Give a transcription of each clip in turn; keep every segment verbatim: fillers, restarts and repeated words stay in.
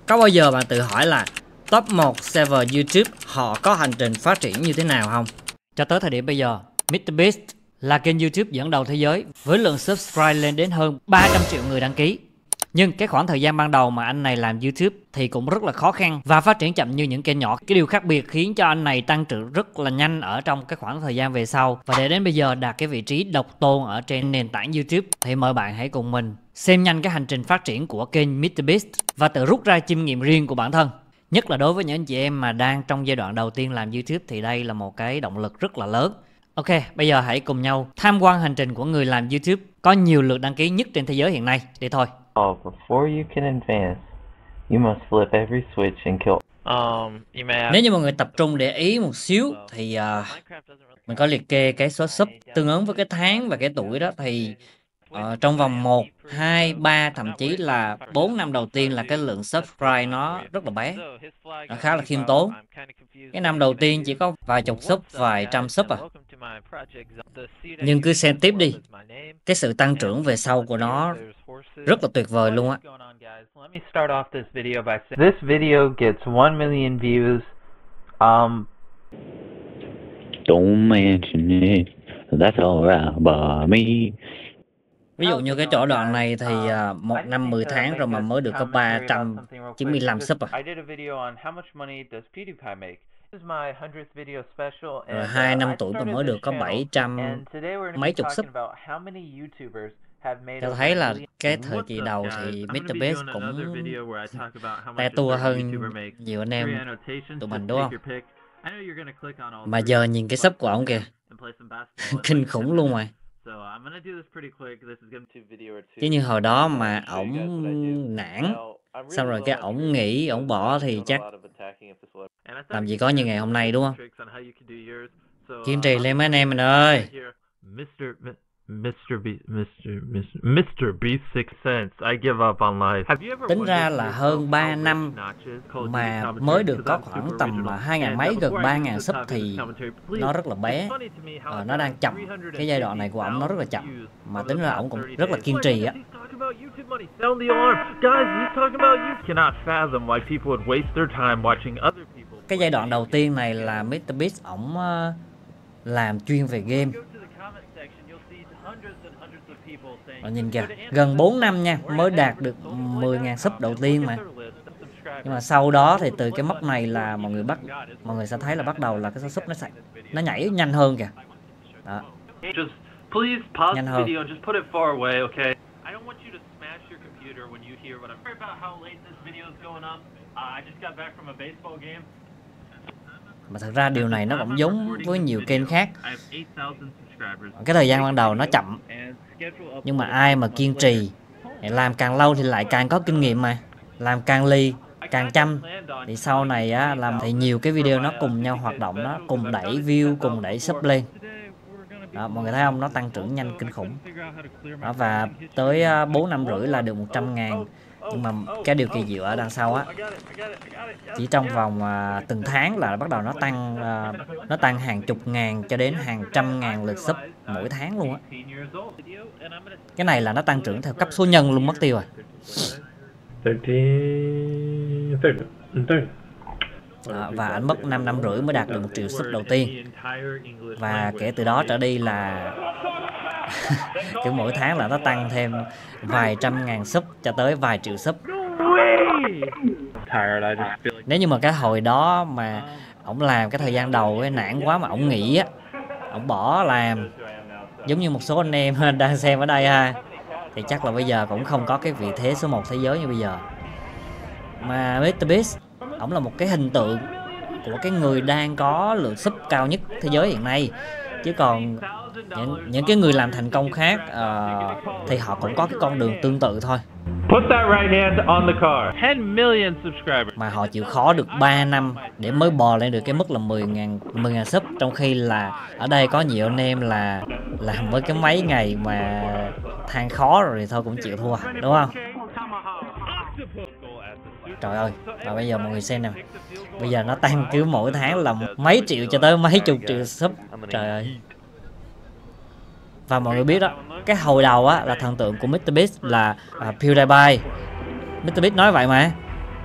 Có bao giờ bạn tự hỏi là top một server YouTube họ có hành trình phát triển như thế nào không? Cho tới thời điểm bây giờ, MrBeast là kênh YouTube dẫn đầu thế giới với lượng subscribe lên đến hơn ba trăm triệu người đăng ký. Nhưng cái khoảng thời gian ban đầu mà anh này làm YouTube thì cũng rất là khó khăn và phát triển chậm như những kênh nhỏ. Cái điều khác biệt khiến cho anh này tăng trưởng rất là nhanh ở trong cái khoảng thời gian về sau. Và để đến bây giờ đạt cái vị trí độc tôn ở trên nền tảng YouTube thì mời bạn hãy cùng mình xem nhanh cái hành trình phát triển của kênh MrBeast và tự rút ra kinh nghiệm riêng của bản thân. Nhất là đối với những anh chị em mà đang trong giai đoạn đầu tiên làm YouTube thì đây là một cái động lực rất là lớn. Ok, bây giờ hãy cùng nhau tham quan hành trình của người làm YouTube có nhiều lượt đăng ký nhất trên thế giới hiện nay. Đi thôi. Oh, before you can advance, you must flip every switch and kill. Um, you may have... Nếu như mọi người tập trung để ý một xíu thì uh, mình có liệt kê cái số sub tương ứng với cái tháng và cái tuổi đó thì uh, trong vòng một, hai, ba thậm chí là bốn năm đầu tiên là cái lượng subscribe nó rất là bé. Nó khá là khiêm tốn. Cái năm đầu tiên chỉ có vài chục sub, vài trăm sub à. Nhưng cứ xem tiếp đi. Cái sự tăng trưởng về sau của nó rất là tuyệt vời luôn á. This video gets one million views. Um Don't mention it. That's alright by me. Ví dụ như cái chỗ đoạn này thì uh, một năm mười tháng rồi mà mới được có ba trăm chín mươi lăm sub à. Rồi hai năm tuổi mà mới được có bảy trăm mấy chục sub. Cho thấy là cái thời kỳ đầu thì MrBeast cũng te tua hơn nhiều anh em tụi mình đúng không? Mà giờ nhìn cái sub của ổng kìa, kinh khủng luôn mà. Chứ như hồi đó mà ổng nản, xong rồi cái ổng nghỉ, ổng bỏ thì chắc làm gì có như ngày hôm nay đúng không? Kiên trì lên mấy anh em mình ơi. MrBeast Six Sense. I give up on life. Tính ra là hơn ba năm mà mới được có khoảng tầm hai ngàn mấy, gần ba ngàn sub thì nó rất là bé. Ờ, nó đang chậm. Cái giai đoạn này của ổng nó rất là chậm. Mà tính ra ổng cũng rất là kiên trì á. Cái giai đoạn đầu tiên này là MrBeast ổng uh, làm chuyên về game. Rồi nhìn kìa, gần bốn năm nha, mới đạt được mười ngàn sub đầu tiên mà. Nhưng mà sau đó thì từ cái mốc này là mọi người bắt mọi người sẽ thấy là bắt đầu là cái số sub nó sạch, nó nhảy nhanh hơn kìa. Đó. Nhanh hơn. Mà thật ra điều này nó cũng giống với nhiều kênh khác. Cái thời gian ban đầu nó chậm, nhưng mà ai mà kiên trì làm càng lâu thì lại càng có kinh nghiệm mà. Làm càng ly, càng chăm thì sau này á, làm thì nhiều cái video nó cùng nhau hoạt động, nó cùng đẩy view, cùng đẩy sub lên. Đó, mọi người thấy không, nó tăng trưởng nhanh kinh khủng. Đó, và tới bốn năm rưỡi là được một trăm ngàn. Nhưng mà cái điều kỳ diệu ở đằng sau á, chỉ trong vòng uh, từng tháng là bắt đầu nó tăng uh, nó tăng hàng chục ngàn cho đến hàng trăm ngàn lượt sub mỗi tháng luôn á. Cái này là nó tăng trưởng theo cấp số nhân luôn, mất tiêu rồi. Đó, và anh mất năm năm rưỡi mới đạt được một triệu sub đầu tiên. Và kể từ đó trở đi là kiểu mỗi tháng là nó tăng thêm vài trăm ngàn sub cho tới vài triệu sub. Nếu như mà cái hồi đó mà ổng làm cái thời gian đầu ấy, nản quá mà ổng nghỉ á, ổng bỏ làm giống như một số anh em đang xem ở đây ha, thì chắc là bây giờ cũng không có cái vị thế số một thế giới như bây giờ. Mà MrBeast ổng là một cái hình tượng của cái người đang có lượng sub cao nhất thế giới hiện nay. Chứ còn những, những cái người làm thành công khác uh, thì họ cũng có cái con đường tương tự thôi. Put that right hand on the car. ten million subscribers. Mà họ chịu khó được ba năm để mới bò lên được cái mức là mười ngàn sub, trong khi là ở đây có nhiều anh em là làm với cái mấy ngày mà than khó rồi thì thôi cũng chịu thua, đúng không? Trời ơi, và bây giờ mọi người xem nè, bây giờ nó tăng cứ mỗi tháng là mấy triệu cho tới mấy chục triệu sub. Trời ơi. Và mọi người biết đó, cái hồi đầu á là thần tượng của MrBeast là uh, PewDiePie. MrBeast nói vậy mà.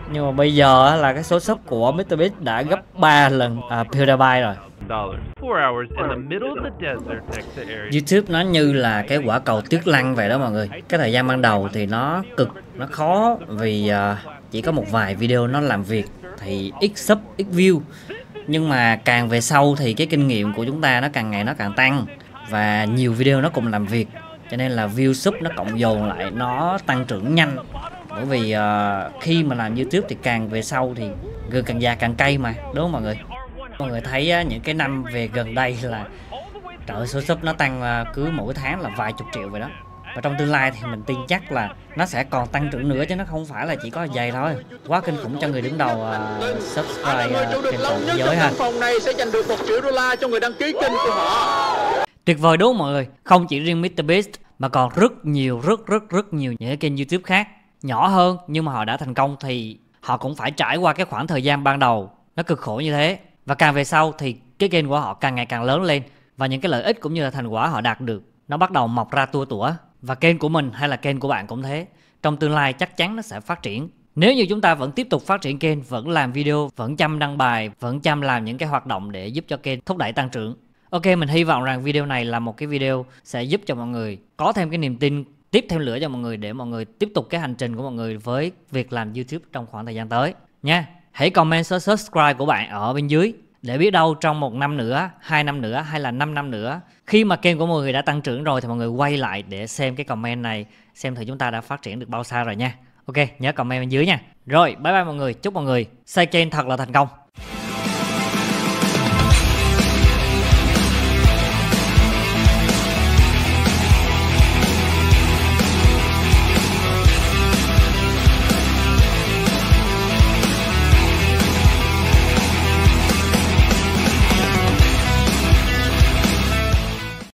Nhưng mà bây giờ á, là cái số sub của mít tơ Beast đã gấp ba lần à, PewDiePie rồi. dollars. Four hours in the middle of the desert next to area. YouTube nó như là cái quả cầu tuyết lăng vậy đó mọi người. Cái thời gian ban đầu thì nó cực, nó khó vì uh, chỉ có một vài video nó làm việc thì ít sub, ít view. Nhưng mà càng về sau thì cái kinh nghiệm của chúng ta nó càng ngày nó càng tăng và nhiều video nó cùng làm việc, cho nên là view sub nó cộng dồn lại nó tăng trưởng nhanh. Bởi vì uh, khi mà làm YouTube thì càng về sau thì gừng càng già càng cay mà, đúng không mọi người? Mọi người thấy uh, những cái năm về gần đây là trời, số sub nó tăng uh, cứ mỗi tháng là vài chục triệu vậy đó. Và trong tương lai thì mình tin chắc là nó sẽ còn tăng trưởng nữa, chứ nó không phải là chỉ có vậy thôi. Quá kinh khủng cho người đứng đầu uh, subscribe uh, kênh toàn thế giới ha. Phòng này sẽ giành được một triệu đô la cho người đăng ký kênh của họ. Tuyệt vời đúng không mọi người? Không chỉ riêng mít tơ Beast mà còn rất nhiều rất rất rất nhiều những cái kênh YouTube khác nhỏ hơn nhưng mà họ đã thành công thì họ cũng phải trải qua cái khoảng thời gian ban đầu nó cực khổ như thế. Và càng về sau thì cái kênh của họ càng ngày càng lớn lên và những cái lợi ích cũng như là thành quả họ đạt được nó bắt đầu mọc ra tua tủa. Và kênh của mình hay là kênh của bạn cũng thế, trong tương lai chắc chắn nó sẽ phát triển. Nếu như chúng ta vẫn tiếp tục phát triển kênh, vẫn làm video, vẫn chăm đăng bài, vẫn chăm làm những cái hoạt động để giúp cho kênh thúc đẩy tăng trưởng. Ok, mình hy vọng rằng video này là một cái video sẽ giúp cho mọi người có thêm cái niềm tin, tiếp thêm lửa cho mọi người để mọi người tiếp tục cái hành trình của mọi người với việc làm YouTube trong khoảng thời gian tới nha. Hãy comment số subscribe của bạn ở bên dưới để biết đâu trong một năm nữa, hai năm nữa hay là năm năm nữa, khi mà kênh của mọi người đã tăng trưởng rồi thì mọi người quay lại để xem cái comment này, xem thử chúng ta đã phát triển được bao xa rồi nha. Ok, nhớ comment bên dưới nha. Rồi, bye bye mọi người, chúc mọi người xây kênh thật là thành công.